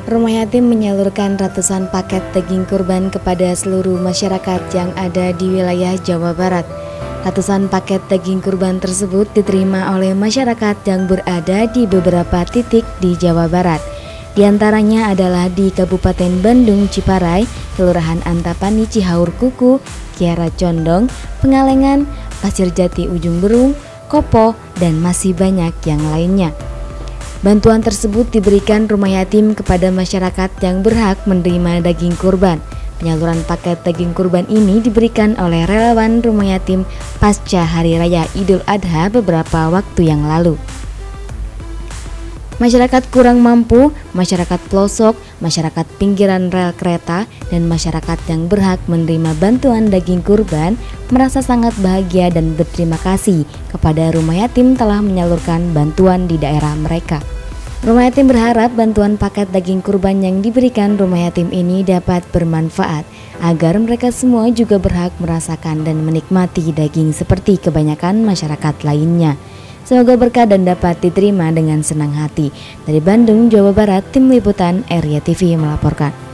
Rumah Yatim menyalurkan ratusan paket daging kurban kepada seluruh masyarakat yang ada di wilayah Jawa Barat. Ratusan paket daging kurban tersebut diterima oleh masyarakat yang berada di beberapa titik di Jawa Barat. Di antaranya adalah di Kabupaten Bandung Ciparai, Kelurahan Antapani Cihaur Kuku, Kiara Condong, Pengalengan, Pasir Jati Ujung Berung, Kopo, dan masih banyak yang lainnya. Bantuan tersebut diberikan Rumah Yatim kepada masyarakat yang berhak menerima daging kurban. Penyaluran paket daging kurban ini diberikan oleh relawan Rumah Yatim pasca Hari Raya Idul Adha beberapa waktu yang lalu. Masyarakat kurang mampu, masyarakat pelosok, masyarakat pinggiran rel kereta, dan masyarakat yang berhak menerima bantuan daging kurban merasa sangat bahagia dan berterima kasih kepada Rumah Yatim telah menyalurkan bantuan di daerah mereka. Rumah Yatim berharap bantuan paket daging kurban yang diberikan Rumah Yatim ini dapat bermanfaat agar mereka semua juga berhak merasakan dan menikmati daging seperti kebanyakan masyarakat lainnya. Semoga berkah dan dapat diterima dengan senang hati. Dari Bandung, Jawa Barat, Tim Liputan RRIA TV melaporkan.